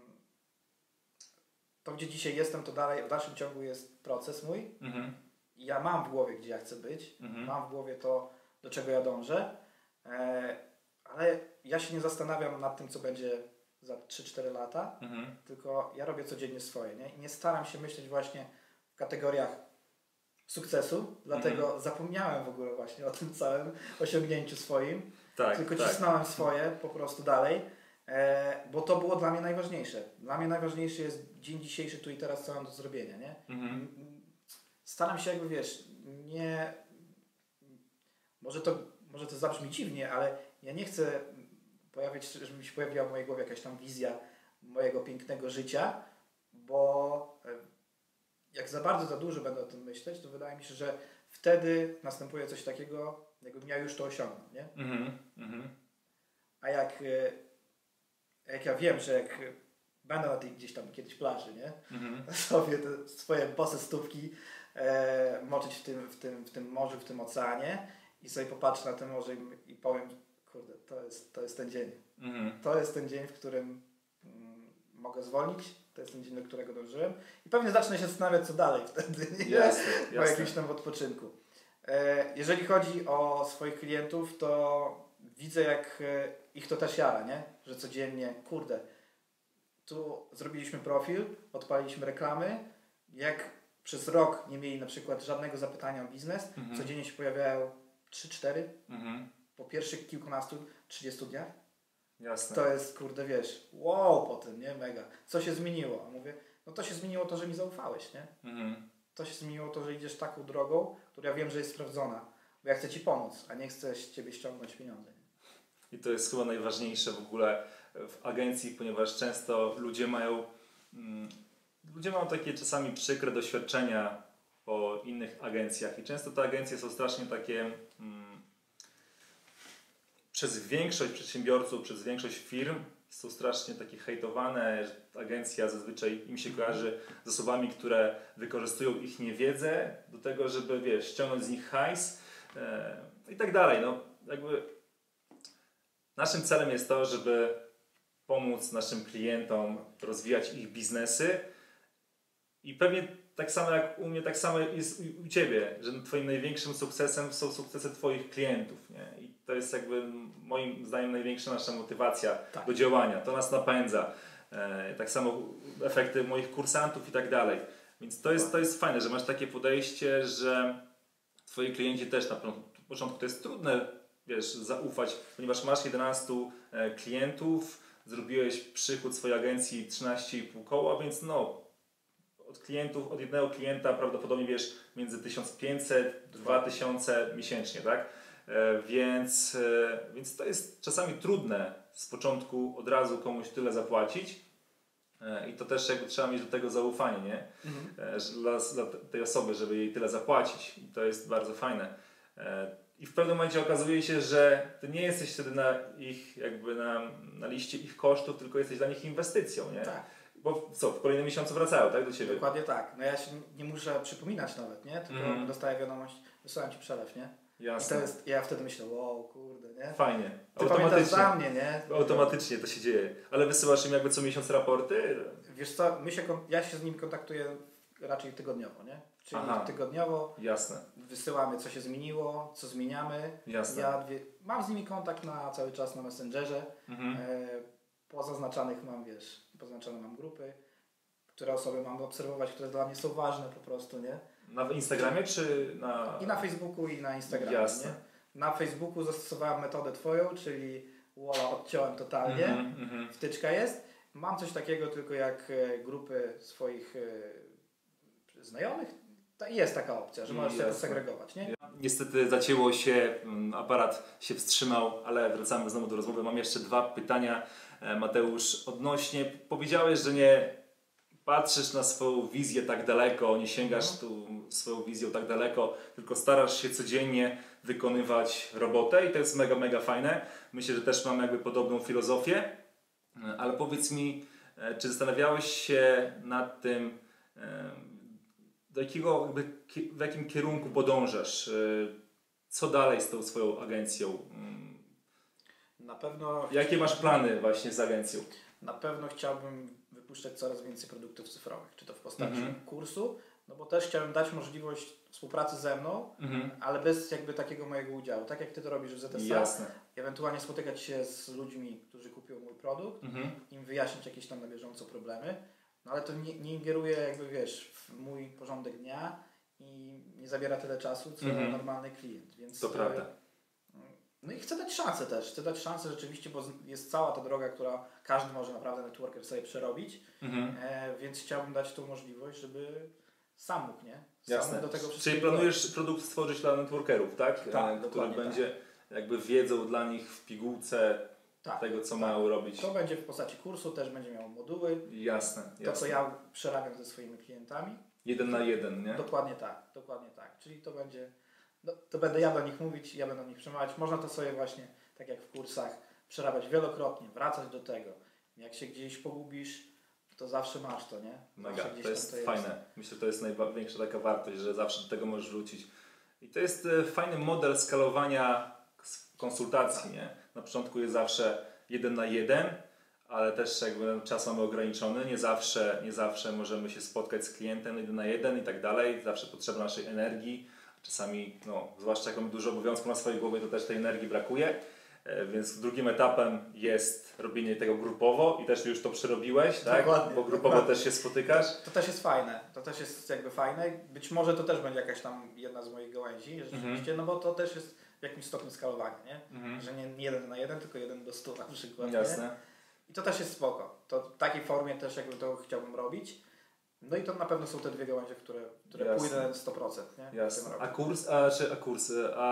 to, gdzie dzisiaj jestem, to dalej w dalszym ciągu jest proces mój. Mm-hmm. Ja mam w głowie, gdzie ja chcę być, mm-hmm. mam w głowie to, do czego ja dążę, e, ale ja się nie zastanawiam nad tym, co będzie za trzy cztery lata, mm-hmm. tylko ja robię codziennie swoje, nie? I nie staram się myśleć właśnie w kategoriach sukcesu, dlatego mm. zapomniałem w ogóle właśnie o tym całym osiągnięciu swoim, tak, tylko tak. cisnąłem swoje po prostu dalej, e, bo to było dla mnie najważniejsze. Dla mnie najważniejszy jest dzień dzisiejszy, tu i teraz, co mam do zrobienia, nie? Mm. Staram się jakby, wiesz, nie... Może to, może to zabrzmi dziwnie, ale ja nie chcę pojawić, żeby mi się pojawiła w mojej głowie jakaś tam wizja mojego pięknego życia, bo jak za bardzo, za dużo będę o tym myśleć, to wydaje mi się, że wtedy następuje coś takiego, jakbym ja już to osiągnął, nie? Mm-hmm, mm-hmm. A jak, jak ja wiem, że jak będę na tej gdzieś tam kiedyś plaży, nie? Mm-hmm. Sobie te swoje bose stópki e, moczyć w tym, w, tym, w tym morzu, w tym oceanie i sobie popatrzę na to morze i, i powiem, kurde, to jest, to jest ten dzień. Mm-hmm. To jest ten dzień, w którym mm, mogę zwolnić. To jest ten dzień, do którego dążyłem. I pewnie zacznę się zastanawiać, co dalej wtedy. Nie? Jasne, jasne. Po jakimś tam odpoczynku. E, jeżeli chodzi o swoich klientów, to widzę, jak ich to też jara, nie? Że codziennie, kurde, tu zrobiliśmy profil, odpaliliśmy reklamy. Jak przez rok nie mieli na przykład żadnego zapytania o biznes, mhm. codziennie się pojawiają trzy cztery mhm. po pierwszych kilkunastu, trzydziestu dniach. Jasne. To jest, kurde, wiesz, wow po tym, nie? Mega. Co się zmieniło? A mówię, no to się zmieniło to, że mi zaufałeś, nie? Mhm. To się zmieniło to, że idziesz taką drogą, która ja wiem, że jest sprawdzona. Bo ja chcę Ci pomóc, a nie chcę z Ciebie ściągnąć pieniądze. Nie? I to jest chyba najważniejsze w ogóle w agencji, ponieważ często ludzie mają mm, ludzie mają takie czasami przykre doświadczenia po innych agencjach i często te agencje są strasznie takie mm, przez większość przedsiębiorców, przez większość firm są strasznie takie hejtowane, że agencja zazwyczaj im się kojarzy z osobami, które wykorzystują ich niewiedzę do tego, żeby, wiesz, ściągnąć z nich hajs e, i tak dalej. No, jakby naszym celem jest to, żeby pomóc naszym klientom rozwijać ich biznesy i pewnie tak samo jak u mnie, tak samo jest u Ciebie, że Twoim największym sukcesem są sukcesy Twoich klientów, nie? I to jest jakby moim zdaniem największa nasza motywacja tak. do działania. To nas napędza. E, tak samo efekty moich kursantów i tak dalej. Więc to jest, to jest fajne, że masz takie podejście, że Twoi klienci też na początku to jest trudne, wiesz, zaufać, ponieważ masz jedenastu e, klientów, zrobiłeś przychód swojej agencji trzynaście i pół koła, więc no od klientów, od jednego klienta prawdopodobnie wiesz między tysiąc pięćset do dwa tysiące miesięcznie, tak? E, więc, e, więc to jest czasami trudne z początku od razu komuś tyle zapłacić e, i to też jakby trzeba mieć do tego zaufanie, nie? Mhm. E, dla, dla tej osoby, żeby jej tyle zapłacić i to jest bardzo fajne. E, I w pewnym momencie okazuje się, że ty nie jesteś wtedy na ich jakby na, na liście ich kosztów, tylko jesteś dla nich inwestycją, nie? Tak. Bo co, w kolejnym miesiącu wracają, tak, do Ciebie? Dokładnie tak. No ja się nie muszę przypominać nawet, nie? Tylko mm. dostaję wiadomość, wysyłam Ci przelew, nie? Jasne. I to jest, ja wtedy myślę, wow, kurde, nie? Fajnie. Ty pamiętasz za mnie, nie? Automatycznie to się dzieje. Ale wysyłasz im jakby co miesiąc raporty? Wiesz co, my się, ja się z nimi kontaktuję raczej tygodniowo, nie? Czyli Aha. tygodniowo Jasne. wysyłamy, co się zmieniło, co zmieniamy. Jasne. Ja dwie, mam z nimi kontakt na cały czas na Messengerze. Mhm. E, pozaznaczanych mam, wiesz, pozaznaczone mam grupy, które osoby mam obserwować, które dla mnie są ważne po prostu, nie? Na Instagramie czy na... I na Facebooku i na Instagramie, Jasne. nie? Na Facebooku zastosowałem metodę Twoją, czyli walla odciąłem totalnie, mm-hmm, mm-hmm. wtyczka jest. Mam coś takiego tylko jak grupy swoich e, znajomych. Jest taka opcja, że możesz sobie to segregować, nie? Niestety zacięło się, aparat się wstrzymał, ale wracamy znowu do rozmowy. Mam jeszcze dwa pytania, Mateusz, odnośnie, powiedziałeś, że nie patrzysz na swoją wizję tak daleko, nie sięgasz No. tu swoją wizją tak daleko, tylko starasz się codziennie wykonywać robotę i to jest mega, mega fajne. Myślę, że też mamy jakby podobną filozofię, ale powiedz mi, e, czy zastanawiałeś się nad tym, e, do jakiego, jakby, ki- w jakim kierunku podążasz? E, Co dalej z tą swoją agencją? Mm, Na pewno, Jakie masz plany właśnie z agencją? na pewno chciałbym wypuszczać coraz więcej produktów cyfrowych, czy to w postaci Mhm. kursu, no bo też chciałem dać możliwość współpracy ze mną, Mhm. ale bez jakby takiego mojego udziału. Tak jak Ty to robisz w Z S A, Jasne. ewentualnie spotykać się z ludźmi, którzy kupią mój produkt, Mhm. im wyjaśnić jakieś tam na bieżąco problemy, no ale to nie, nie ingeruje jakby wiesz w mój porządek dnia i nie zabiera tyle czasu, co Mhm. normalny klient. Więc To e, prawda. No i chcę dać szansę też, chcę dać szansę rzeczywiście, bo z- jest cała ta droga, która każdy może naprawdę networker sobie przerobić, Mhm. e, więc chciałbym dać tą możliwość, żeby sam mógł, nie? Sam Jasne. do tego Czyli wszystkiego planujesz produkt stworzyć dla networkerów, tak? Tak, E, który dokładnie będzie jakby wiedzą dla nich w pigułce tak, tego, co tak. mają robić. To będzie w postaci kursu, też będzie miał moduły, Jasne, to jasne. co ja przerabiam ze swoimi klientami. Jeden na jeden, nie? Dokładnie tak, dokładnie tak. Czyli to będzie, no, to będę ja do nich mówić, ja będę do nich przemawiać. Można to sobie właśnie, tak jak w kursach, przerabiać wielokrotnie, wracać do tego. Jak się gdzieś pogubisz, to zawsze masz to, nie? Mega, Zawsze gdzieś to tam jest fajne. Myślę, że to jest największa taka wartość, że zawsze do tego możesz wrócić. I to jest e, fajny model skalowania s- konsultacji, nie? Na początku jest zawsze jeden na jeden, ale też jakby czas mamy ograniczony, nie zawsze, nie zawsze możemy się spotkać z klientem jeden na jeden i tak dalej, zawsze potrzeba naszej energii, czasami, no, zwłaszcza jak mamy dużo obowiązków na swojej głowie, to też tej energii brakuje, e, więc drugim etapem jest robienie tego grupowo i też już to przerobiłeś, tak? Dokładnie, Bo grupowo dokładnie. też się spotykasz. To też jest fajne, to też jest jakby fajne. Być może to też będzie jakaś tam jedna z moich gałęzi, rzeczywiście, no bo to też jest w jakimś stopniu skalowanie, nie? Mhm. Że nie jeden na jeden, tylko jeden do stu na przykład. Nie? Jasne. I to też jest spoko. To w takiej formie też jakby to chciałbym robić. No i to na pewno są te dwie gałęzie, w które, w które Jasne. pójdę sto procent, nie? W tym Jasne. roku. A kurs, a czy a kurs,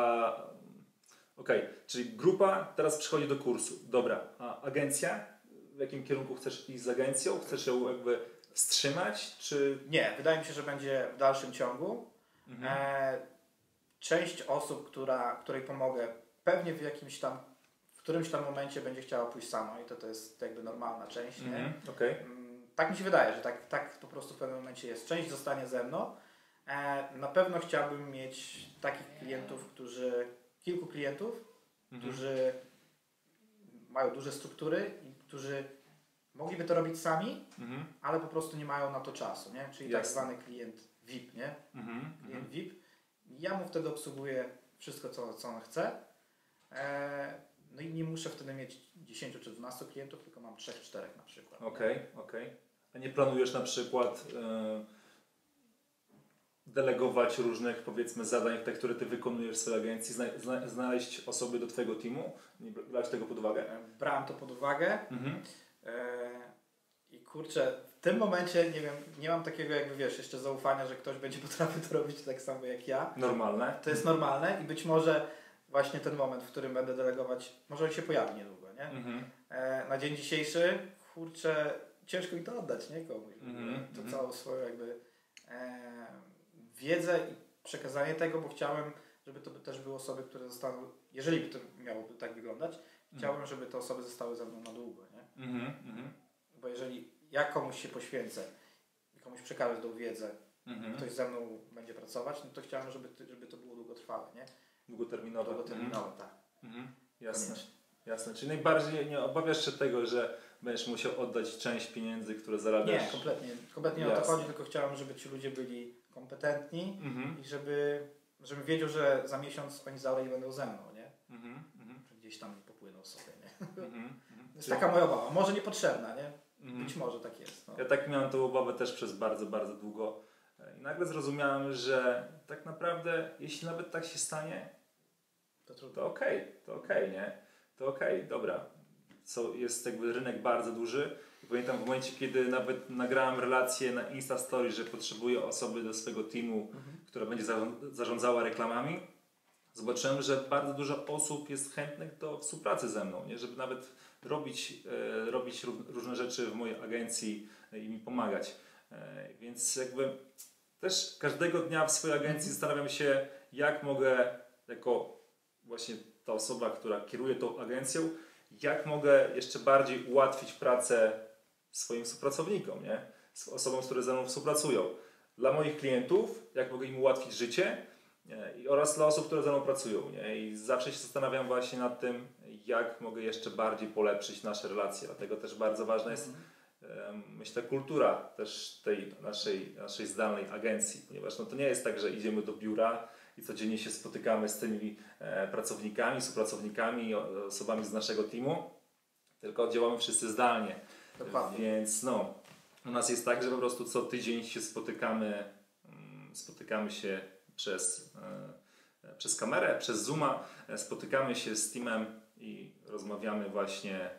a okej, czyli grupa teraz przychodzi do kursu. Dobra, a agencja? W jakim kierunku chcesz iść z agencją? Chcesz ją jakby wstrzymać, czy... Nie, wydaje mi się, że będzie w dalszym ciągu. Mhm. E, część osób, która, której pomogę, pewnie w jakimś tam, w którymś tam momencie będzie chciała pójść sama i to, to jest jakby normalna część, nie? Mhm. Okej. Mm, Tak mi się wydaje, że tak, tak po prostu w pewnym momencie jest. Część zostanie ze mną. E, na pewno chciałbym mieć takich klientów, którzy, kilku klientów, Mhm. którzy mają duże struktury i którzy mogliby to robić sami, Mhm. ale po prostu nie mają na to czasu, nie? Czyli tak Jasne. zwany klient V I P, nie? Mhm. Klient Mhm. V I P. Ja mu wtedy obsługuję wszystko, co, co on chce. E, no i nie muszę wtedy mieć dziesięciu czy dwunastu klientów, tylko mam trzech, czterech na przykład. Okej, okej. A nie planujesz na przykład e, delegować różnych, powiedzmy, zadań, te, które ty wykonujesz w swojej agencji, zna, zna, znaleźć osoby do twojego teamu? Nie brać tego pod uwagę? E, brałem to pod uwagę. Mhm. E, I kurczę, w tym momencie nie wiem, nie mam takiego jakby wiesz, jeszcze zaufania, że ktoś będzie potrafił to robić tak samo jak ja. Normalne. To jest normalne i być może właśnie ten moment, w którym będę delegować, może on się pojawi niedługo, nie? Mhm. E, na dzień dzisiejszy, kurczę, ciężko mi to oddać, nie? Komuś. Mhm, To mhm. całą swoją jakby e, wiedzę i przekazanie tego, bo chciałem, żeby to też były osoby, które zostaną, jeżeli by to miałoby tak wyglądać, chciałbym, żeby te osoby zostały ze mną na długo, nie? Mhm. Mhm. Bo jeżeli ja komuś się poświęcę i komuś przekażę tą wiedzę, Mhm. ktoś ze mną będzie pracować, no to chciałem, żeby, żeby to było długotrwałe, nie? Długoterminowe. Długoterminowe, tak. Mhm. Jasne. Koniecznie. Jasne. Czyli najbardziej nie obawiasz się tego, że będziesz musiał oddać część pieniędzy, które zarabiasz? Nie, kompletnie. Kompletnie nie o to Jasne. chodzi, tylko chciałem, żeby ci ludzie byli kompetentni Mhm. i żeby, żebym wiedział, że za miesiąc oni dalej będą ze mną, nie? Mhm. Mhm. Że gdzieś tam popłyną sobie, nie? Mhm. Mhm. To jest Czyli- taka moja obawa. Może niepotrzebna, nie? Mhm. Być może tak jest. No. Ja tak miałem tą obawę też przez bardzo, bardzo długo. I nagle zrozumiałem, że tak naprawdę, jeśli nawet tak się stanie, To trudno. to okej, to okej, nie? To okej, dobra. So, jest jakby rynek bardzo duży. I pamiętam w momencie, kiedy nawet nagrałem relację na Insta Story, że potrzebuję osoby do swojego teamu, Mhm. która będzie zarząd- zarządzała reklamami, zobaczyłem, że bardzo dużo osób jest chętnych do współpracy ze mną, nie? Żeby nawet robić, e, robić ró- różne rzeczy w mojej agencji i mi pomagać. Więc jakby też każdego dnia w swojej agencji zastanawiam się, jak mogę jako właśnie ta osoba, która kieruje tą agencją, jak mogę jeszcze bardziej ułatwić pracę swoim współpracownikom, nie? Osobom, które ze mną współpracują. Dla moich klientów, jak mogę im ułatwić życie, nie? Oraz dla osób, które ze mną pracują. Nie? I zawsze się zastanawiam właśnie nad tym, jak mogę jeszcze bardziej polepszyć nasze relacje. Dlatego też bardzo ważna jest, mm. myślę, kultura też tej naszej, naszej zdalnej agencji, ponieważ no, to nie jest tak, że idziemy do biura i codziennie się spotykamy z tymi e, pracownikami, współpracownikami, osobami z naszego teamu, tylko działamy wszyscy zdalnie. Dokładnie. Więc no, u nas jest tak, że po prostu co tydzień się spotykamy, spotykamy się przez, e, przez kamerę, przez Zooma, e, spotykamy się z teamem i rozmawiamy właśnie e,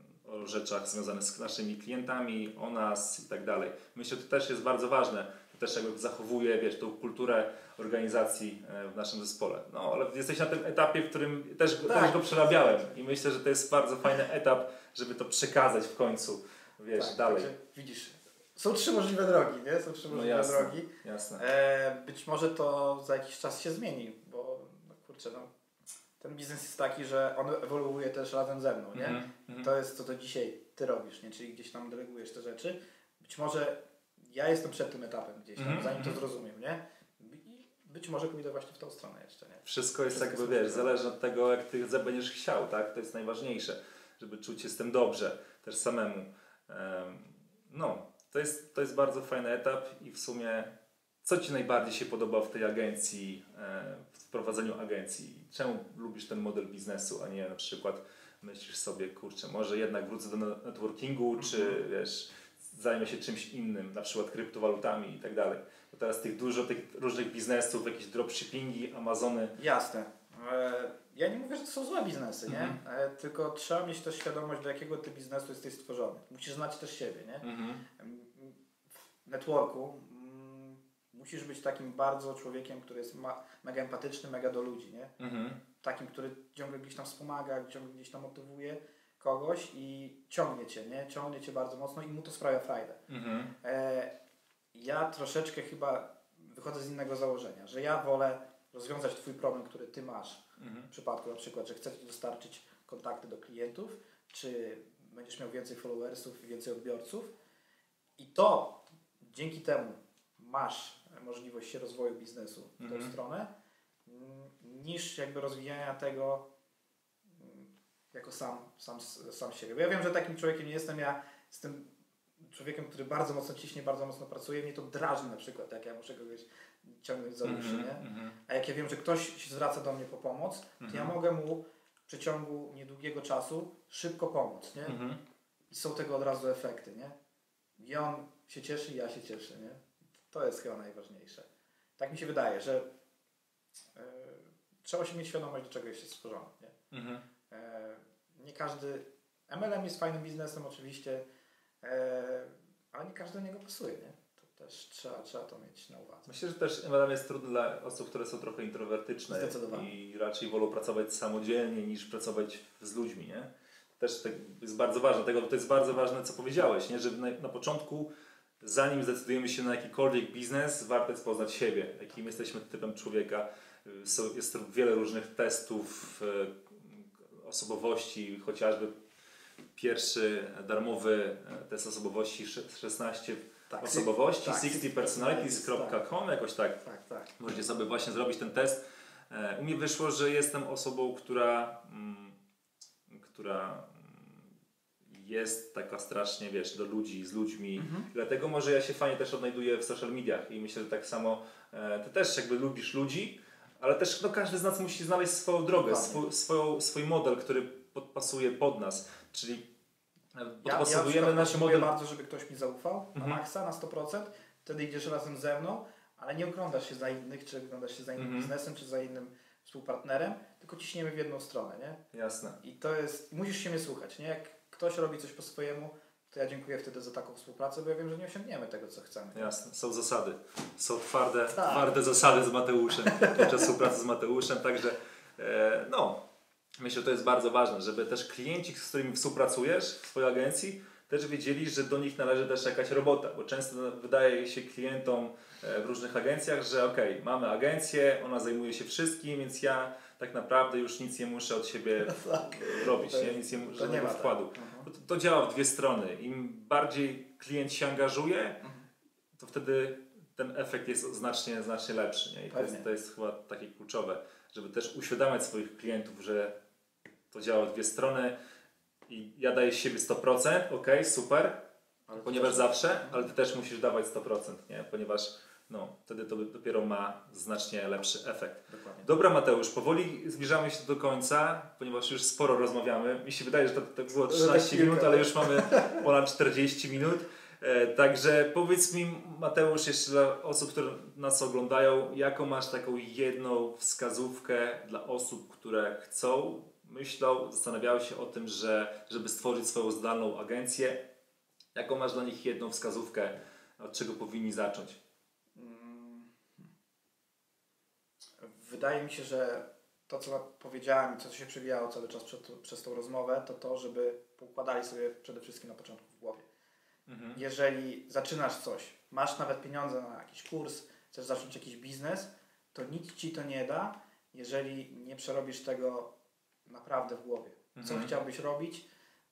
o rzeczach związanych z naszymi klientami, o nas i tak dalej. Myślę, że to też jest bardzo ważne. To też jakby zachowuje, wiesz, tą kulturę organizacji e, w naszym zespole. No, ale jesteś na tym etapie, w którym też, tak. też go przerabiałem i myślę, że to jest bardzo fajny etap, żeby to przekazać w końcu, wiesz, tak, dalej. Także, widzisz, są trzy możliwe drogi, nie? Są trzy możliwe no jasne, drogi. Jasne. E, być może to za jakiś czas się zmieni, bo no, kurczę, no, ten biznes jest taki, że on ewoluuje też razem ze mną, nie? Mm-hmm. To jest to, co dzisiaj ty robisz, nie? Czyli gdzieś tam delegujesz te rzeczy. Być może ja jestem przed tym etapem gdzieś tam, mm-hmm. zanim to zrozumiem, nie? I być może pójdę właśnie w tą stronę jeszcze, nie? Wszystko jest Wszystko jakby, wiesz, zależy od tego, jak ty będziesz chciał, tak? To jest najważniejsze, żeby czuć się z tym dobrze, też samemu. Um, no, to jest, to jest bardzo fajny etap i w sumie co ci najbardziej się podoba w tej agencji, e, w prowadzeniu agencji? Czemu lubisz ten model biznesu, a nie na przykład myślisz sobie, kurczę, może jednak wrócę do networkingu, mm-hmm. czy wiesz, zajmę się czymś innym, na przykład kryptowalutami i tak dalej. Bo teraz tych dużo tych różnych biznesów, jakieś dropshippingi, Amazony. Jasne. E, ja nie mówię, że to są złe biznesy, nie? Mm-hmm. E, tylko trzeba mieć też świadomość, do jakiego ty biznesu jesteś stworzony. Musisz znać też siebie, nie? Mm-hmm. W networku mm, musisz być takim bardzo człowiekiem, który jest ma, mega empatyczny, mega do ludzi, nie? Mm-hmm. Takim, który ciągle gdzieś tam wspomaga, ciągle gdzieś tam motywuje kogoś i ciągnie cię, nie? Ciągnie cię bardzo mocno i mu to sprawia frajdę. Mm-hmm. E, ja troszeczkę chyba wychodzę z innego założenia, że ja wolę rozwiązać twój problem, który ty masz. Mhm. W przypadku na przykład, że chcesz dostarczyć kontakty do klientów, czy będziesz miał więcej followersów i więcej odbiorców i to dzięki temu masz możliwość się rozwoju biznesu w mhm. tą stronę, niż jakby rozwijania tego jako sam, sam, sam siebie. Bo ja wiem, że takim człowiekiem nie jestem, ja jestem człowiekiem, który bardzo mocno ciśnie, bardzo mocno pracuje, mnie to drażni na przykład, jak ja muszę kogoś ciągnąć za uszy, mm-hmm, nie? Mm-hmm. A jak ja wiem, że ktoś się zwraca do mnie po pomoc, to mm-hmm. ja mogę mu w przeciągu niedługiego czasu szybko pomóc, nie? Mm-hmm. I są tego od razu efekty, nie? I on się cieszy, i ja się cieszę, nie? To jest chyba najważniejsze. Tak mi się wydaje, że yy, trzeba się mieć świadomość, do czego jest stworzony, nie? Mm-hmm. Yy, nie każdy... M L M jest fajnym biznesem oczywiście, yy, ale nie każdy do niego pasuje, nie? Też trzeba, trzeba to mieć na uwadze. Myślę, że też M L M jest trudny dla osób, które są trochę introwertyczne i raczej wolą pracować samodzielnie niż pracować z ludźmi, nie? Też tak jest bardzo ważne, tego to jest bardzo ważne, co powiedziałeś, nie? Że na, na początku, zanim zdecydujemy się na jakikolwiek biznes, warto jest poznać siebie, jakim jesteśmy typem człowieka. Jest wiele różnych testów osobowości, chociażby pierwszy darmowy test osobowości szesnaście tak, osobowości, tak, sixty personalities kropka com, jakoś tak. Tak, tak. Możecie sobie właśnie zrobić ten test. U mnie wyszło, że jestem osobą, która, mm, która jest taka strasznie, wiesz, do ludzi, z ludźmi. Mhm. Dlatego może ja się fajnie też odnajduję w social mediach i myślę, że tak samo e, ty też jakby lubisz ludzi, ale też no, każdy z nas musi znaleźć swoją drogę, swój, swoją, swój model, który podpasuje pod nas, czyli podpasowujemy ja, ja nasz model. Bardzo, żeby ktoś mi zaufał mhm. na maksa, na sto procent, wtedy idziesz razem ze mną, ale nie oglądasz się za innych, czy oglądasz się za innym mhm. biznesem, czy za innym współpartnerem, tylko ciśniemy w jedną stronę, nie? Jasne. I to jest, musisz się mnie słuchać, nie? Jak ktoś robi coś po swojemu, to ja dziękuję wtedy za taką współpracę, bo ja wiem, że nie osiągniemy tego, co chcemy. Jasne, są zasady. Są twarde, tak. twarde zasady z Mateuszem, podczas współpracy z Mateuszem, także e, no, myślę, że to jest bardzo ważne, żeby też klienci, z którymi współpracujesz w swojej agencji, też wiedzieli, że do nich należy też jakaś robota, bo często wydaje się klientom w różnych agencjach, że okej, okay, mamy agencję, ona zajmuje się wszystkim, więc ja tak naprawdę już nic nie muszę od siebie robić, nie? Nic nie, żadnego wkładu. To, to działa w dwie strony. Im bardziej klient się angażuje, to wtedy ten efekt jest znacznie, znacznie lepszy. Nie? I to jest, to jest chyba takie kluczowe, żeby też uświadamiać swoich klientów, że to działa w dwie strony i ja daję z siebie sto procent, ok, super, ale ponieważ też... zawsze, ale ty też musisz dawać sto procent, nie? Ponieważ no, wtedy to dopiero ma znacznie lepszy efekt. Dokładnie. Dobra Mateusz, powoli zbliżamy się do końca, ponieważ już sporo rozmawiamy. Mi się wydaje, że to, to było trzynaście minut, ale już mamy ponad czterdzieści minut. E, także powiedz mi Mateusz, jeszcze dla osób, które nas oglądają, jaką masz taką jedną wskazówkę dla osób, które chcą, myślą, zastanawiały się o tym, że żeby stworzyć swoją zdalną agencję. Jaką masz dla nich jedną wskazówkę, od czego powinni zacząć? Wydaje mi się, że to, co powiedziałem i co się przewijało cały czas przed, przez tą rozmowę, to to, żeby poukładali sobie przede wszystkim na początku w głowie. Mhm. Jeżeli zaczynasz coś, masz nawet pieniądze na jakiś kurs, chcesz zacząć jakiś biznes, to nic ci to nie da, jeżeli nie przerobisz tego naprawdę w głowie. Co mhm. chciałbyś robić,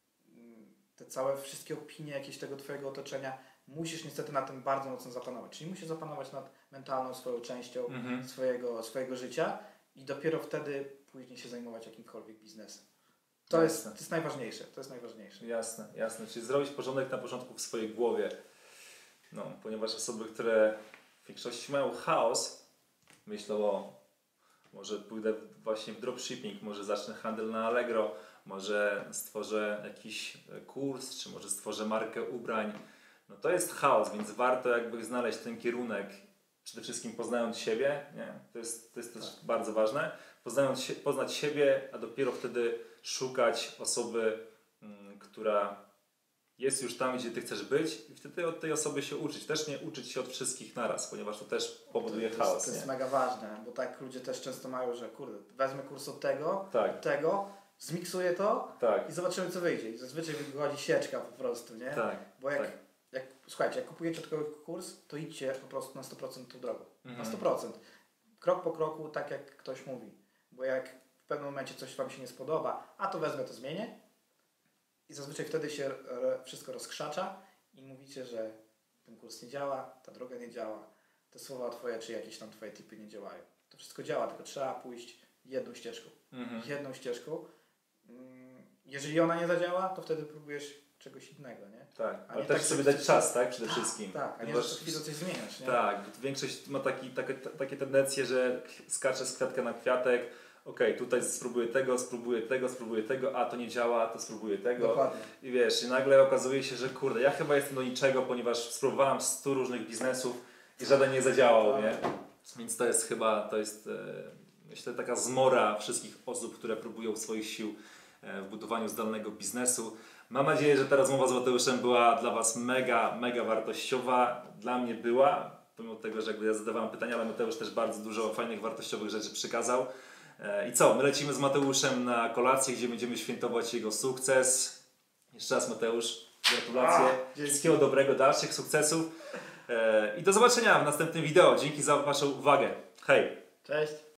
te całe wszystkie opinie jakieś tego twojego otoczenia, musisz niestety na tym bardzo mocno zapanować. Czyli musisz zapanować nad mentalną swoją częścią mhm. swojego, swojego życia i dopiero wtedy później się zajmować jakimkolwiek biznesem. To jest, to jest najważniejsze. To jest najważniejsze. Jasne, jasne. Czyli zrobić porządek na początku w swojej głowie. No, ponieważ osoby, które w większości mają chaos, myślą o może pójdę właśnie w dropshipping, może zacznę handel na Allegro, może stworzę jakiś kurs, czy może stworzę markę ubrań. No to jest chaos, więc warto jakby znaleźć ten kierunek, przede wszystkim poznając siebie, nie? To jest, to jest też tak. bardzo ważne, poznając się, poznać siebie, a dopiero wtedy szukać osoby, m, która jest już tam, gdzie ty chcesz być i wtedy od tej osoby się uczyć. Też nie uczyć się od wszystkich naraz, ponieważ to też powoduje to, chaos. To jest, to jest mega ważne, bo tak ludzie też często mają, że kurde, wezmę kurs od tego, tak. od tego, zmiksuję to tak. i zobaczymy co wyjdzie. I zazwyczaj wychodzi sieczka po prostu, nie? Tak. Bo jak, tak. jak słuchajcie, jak kupujecie tylko kurs, to idźcie po prostu na sto procent tą drogą. Mhm. Na sto procent. Krok po kroku, tak jak ktoś mówi. Bo jak w pewnym momencie coś wam się nie spodoba, a to wezmę, to zmienię. I zazwyczaj wtedy się wszystko rozkrzacza i mówicie, że ten kurs nie działa, ta droga nie działa, te słowa twoje czy jakieś tam twoje tipy nie działają. To wszystko działa, tylko trzeba pójść jedną ścieżką. Mhm. Jedną ścieżką. Jeżeli ona nie zadziała, to wtedy próbujesz czegoś innego, nie? Tak, ale nie też tak, sobie dać czas, tak? Przede tak, wszystkim. Tak, a nie, że co chwilę coś zmieniasz, nie? Tak, większość ma taki, takie, takie tendencje, że skacze z kwiatka na kwiatek. Okej, okay, tutaj spróbuję tego, spróbuję tego, spróbuję tego, a to nie działa, to spróbuję tego. Dokładnie. I wiesz, i nagle okazuje się, że kurde, ja chyba jestem do niczego, ponieważ spróbowałem stu różnych biznesów i żaden nie zadziałał, nie? Więc to jest chyba, to jest e, myślę taka zmora wszystkich osób, które próbują swoich sił e, w budowaniu zdalnego biznesu. Mam nadzieję, że ta rozmowa z Mateuszem była dla Was mega, mega wartościowa. Dla mnie była, pomimo tego, że jakby ja zadawałem pytania, ale Mateusz też bardzo dużo fajnych, wartościowych rzeczy przekazał. I co? My lecimy z Mateuszem na kolację, gdzie będziemy świętować jego sukces. Jeszcze raz Mateusz, gratulacje. A, wszystkiego dobrego, dalszych sukcesów. I do zobaczenia w następnym wideo. Dzięki za Waszą uwagę. Hej! Cześć!